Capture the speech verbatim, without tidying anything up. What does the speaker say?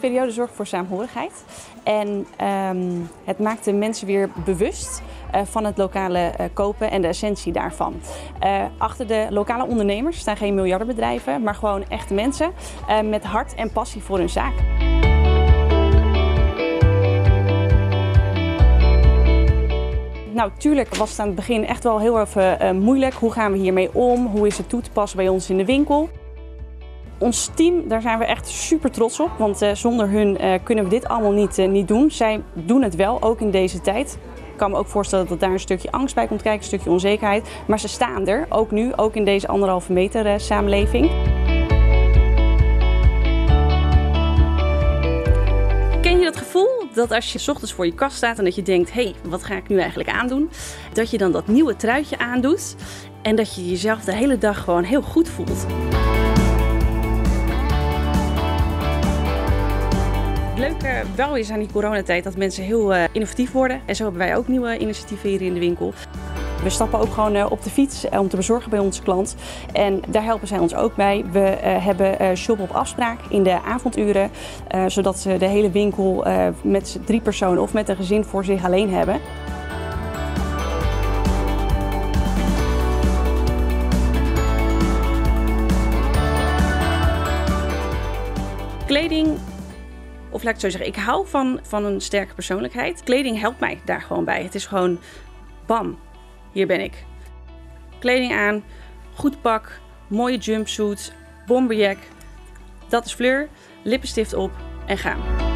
coronaperiode zorgt voor saamhorigheid. En um, het maakt de mensen weer bewust uh, van het lokale uh, kopen en de essentie daarvan. Uh, achter de lokale ondernemers staan geen miljardenbedrijven, maar gewoon echte mensen uh, met hart en passie voor hun zaak. Nou, tuurlijk was het aan het begin echt wel heel even uh, moeilijk. Hoe gaan we hiermee om? Hoe is het toe te passen bij ons in de winkel? Ons team, daar zijn we echt super trots op, want uh, zonder hun uh, kunnen we dit allemaal niet, uh, niet doen. Zij doen het wel, ook in deze tijd. Ik kan me ook voorstellen dat daar een stukje angst bij komt kijken, een stukje onzekerheid. Maar ze staan er, ook nu, ook in deze anderhalve meter uh, samenleving. Ken je dat gevoel dat als je 's ochtends voor je kast staat en dat je denkt, hé, hey, wat ga ik nu eigenlijk aandoen? Dat je dan dat nieuwe truitje aandoet en dat je jezelf de hele dag gewoon heel goed voelt. Het leuke wel is aan die coronatijd dat mensen heel uh, innovatief worden. En zo hebben wij ook nieuwe initiatieven hier in de winkel. We stappen ook gewoon uh, op de fiets uh, om te bezorgen bij onze klant. En daar helpen zij ons ook bij. We uh, hebben uh, shop op afspraak in de avonduren. Uh, zodat ze de hele winkel uh, met drie personen of met een gezin voor zich alleen hebben. Kleding, of laat ik het zo zeggen, ik hou van, van een sterke persoonlijkheid. Kleding helpt mij daar gewoon bij. Het is gewoon, bam, hier ben ik. Kleding aan, goed pak, mooie jumpsuit, bomberjack. Dat is Fleur, lippenstift op en gaan.